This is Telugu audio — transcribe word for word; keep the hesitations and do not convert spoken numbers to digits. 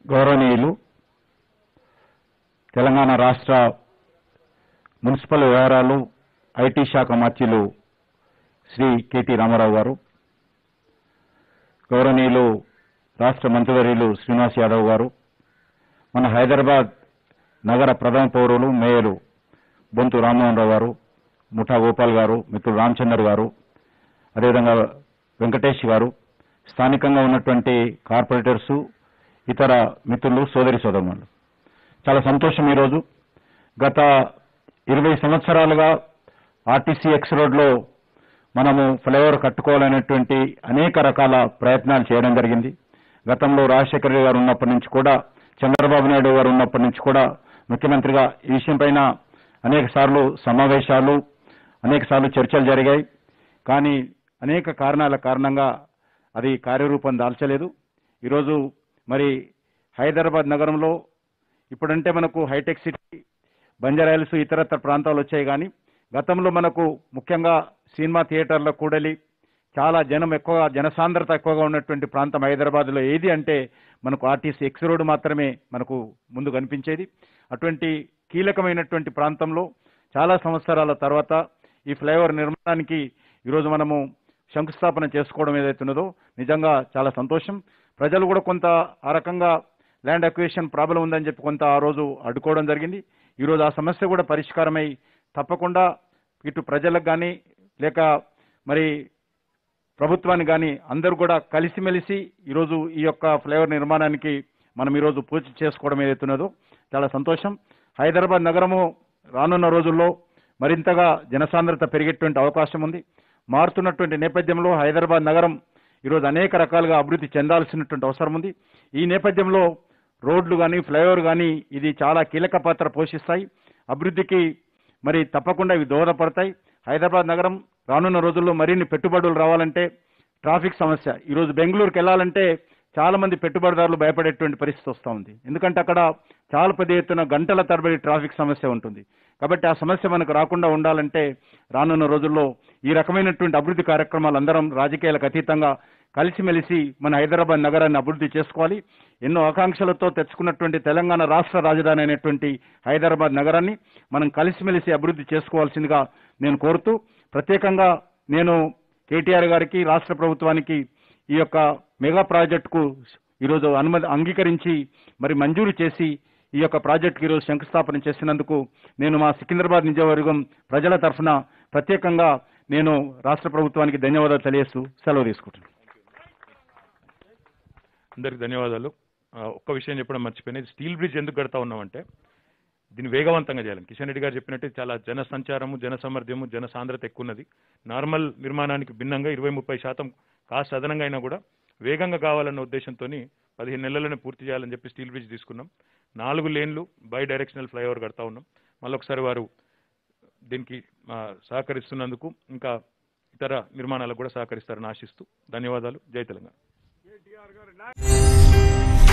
గౌరవనీయులు తెలంగాణ రాష్ట్ర మున్సిపల్ వ్యవహారాలు ఐటీ శాఖ మంత్రులు శ్రీ కేటీ రామారావు గారు, గౌరవనీయులు రాష్ట్ర మంత్రివర్యులు శ్రీనివాస్ యాదవ్ గారు, మన హైదరాబాద్ నగర ప్రథమ పౌరులు మేయరు బొంతు రామ్మోహన్ రావు గారు, ముఠా గోపాల్ గారు, మిత్రులు రామచందర్ గారు, అదేవిధంగా వెంకటేష్ గారు, స్థానికంగా ఉన్నటువంటి కార్పొరేటర్స్, ఇతర మిత్రులు, సోదరి సోదరులు, చాలా సంతోషం. ఈరోజు గత ఇరవై సంవత్సరాలుగా ఆర్టీసీ ఎక్స్ రోడ్లో మనము ఫ్లైఓవర్ కట్టుకోవాలనేటువంటి అనేక రకాల ప్రయత్నాలు చేయడం జరిగింది. గతంలో రాజశేఖర రెడ్డి గారు ఉన్నప్పటి నుంచి కూడా, చంద్రబాబు నాయుడు గారు ఉన్నప్పటి నుంచి కూడా ముఖ్యమంత్రిగా ఈ విషయం పైన అనేక సార్లు సమావేశాలు, అనేక సార్లు చర్చలు జరిగాయి. కానీ అనేక కారణాల కారణంగా అది కార్యరూపం దాల్చలేదు. ఈరోజు మరి హైదరాబాద్ నగరంలో ఇప్పుడంటే మనకు హైటెక్ సిటీ, బంజారాహిల్స్, ఇతరత్ర ప్రాంతాలు వచ్చాయి. కానీ గతంలో మనకు ముఖ్యంగా సినిమా థియేటర్ల కూడలి, చాలా జనం ఎక్కువ, జనసాంద్రత ఎక్కువగా ఉన్నటువంటి ప్రాంతం హైదరాబాద్లో ఏది అంటే మనకు ఆర్టీసీ ఎక్స్ రోడ్ మాత్రమే మనకు ముందు కనిపించేది. అటువంటి కీలకమైనటువంటి ప్రాంతంలో చాలా సంవత్సరాల తర్వాత ఈ ఫ్లైఓవర్ నిర్మాణానికి ఈరోజు మనము శంకుస్థాపన చేసుకోవడం ఏదైతున్నదో నిజంగా చాలా సంతోషం. ప్రజలు కూడా కొంత ఆ రకంగా ల్యాండ్ అక్విజిషన్ ప్రాబ్లం ఉందని చెప్పి కొంత ఆ రోజు అడ్డుకోవడం జరిగింది. ఈరోజు ఆ సమస్య కూడా పరిష్కారమై తప్పకుండా ఇటు ప్రజలకు కానీ లేక మరి ప్రభుత్వానికి కానీ అందరూ కూడా కలిసిమెలిసి ఈరోజు ఈ యొక్క ఫ్లైఓవర్ నిర్మాణానికి మనం ఈరోజు పూర్తి చేసుకోవడం ఏదైతున్నదో చాలా సంతోషం. హైదరాబాద్ నగరము రానున్న రోజుల్లో మరింతగా జనసాంద్రత పెరిగేటువంటి అవకాశం ఉంది. మారుతున్నటువంటి నేపథ్యంలో హైదరాబాద్ నగరం ఈరోజు అనేక రకాలుగా అభివృద్ధి చెందాల్సినటువంటి అవసరం ఉంది. ఈ నేపథ్యంలో రోడ్లు కానీ ఫ్లైఓవర్ కానీ ఇది చాలా కీలక పాత్ర పోషిస్తాయి. అభివృద్ధికి మరి తప్పకుండా ఇవి దోహదపడతాయి. హైదరాబాద్ నగరం రానున్న రోజుల్లో మరిన్ని పెట్టుబడులు రావాలంటే ట్రాఫిక్ సమస్య, ఈరోజు బెంగళూరుకి వెళ్ళాలంటే చాలా మంది పెట్టుబడిదారులు భయపడేటువంటి పరిస్థితి వస్తూ ఉంది. ఎందుకంటే అక్కడ చాలా పెద్ద ఎత్తున గంటల తరబడి ట్రాఫిక్ సమస్య ఉంటుంది. కాబట్టి ఆ సమస్య మనకు రాకుండా ఉండాలంటే రానున్న రోజుల్లో ఈ రకమైనటువంటి అభివృద్ధి కార్యక్రమాలు అందరం రాజకీయాలకు అతీతంగా కలిసిమెలిసి మన హైదరాబాద్ నగరాన్ని అభివృద్ధి చేసుకోవాలి. ఎన్నో ఆకాంక్షలతో తెచ్చుకున్నటువంటి తెలంగాణ రాష్ట్ర రాజధాని అయినటువంటి హైదరాబాద్ నగరాన్ని మనం కలిసిమెలిసి అభివృద్ధి చేసుకోవాల్సిందిగా నేను కోరుతూ, ప్రత్యేకంగా నేను కేటీఆర్ గారికి, రాష్ట్ర ప్రభుత్వానికి ఈ యొక్క మెగా ప్రాజెక్టుకు ఈరోజు అనుమతి అంగీకరించి మరి మంజూరు చేసి ఈ యొక్క ప్రాజెక్టుకు ఈరోజు శంకుస్థాపన చేసినందుకు నేను మా సికింద్రాబాద్ నియోజకవర్గం ప్రజల తరఫున ప్రత్యేకంగా నేను రాష్ట్ర ప్రభుత్వానికి ధన్యవాదాలు తెలియజేస్తూ సెలవు తీసుకుంటున్నాను. అందరికి ధన్యవాదాలు. ఒక్క విషయం చెప్పడం మర్చిపోయినది, స్టీల్ బ్రిడ్జ్ ఎందుకు కడతా ఉన్నామంటే దీన్ని వేగవంతంగా చేయాలని. కిషన్ రెడ్డి గారు చెప్పినట్టు చాలా జన సంచారము, జన సామర్థ్యము, జన సాంద్రత ఎక్కువ ఉన్నది. నార్మల్ నిర్మాణానికి భిన్నంగా ఇరవై ముప్పై శాతం కాస్ట్ అదనంగా అయినా కూడా వేగంగా కావాలన్న ఉద్దేశంతో పదిహేను నెలలనే పూర్తి చేయాలని చెప్పి స్టీల్ బ్రిడ్జ్ తీసుకున్నాం. నాలుగు లేన్లు బై డైరెక్షనల్ ఫ్లైఓవర్ కడతా ఉన్నాం. మళ్ళొకసారి వారు దీనికి సహకరిస్తున్నందుకు ఇంకా ఇతర నిర్మాణాలకు కూడా సహకరిస్తారని ఆశిస్తూ ధన్యవాదాలు. జై తెలంగాణ.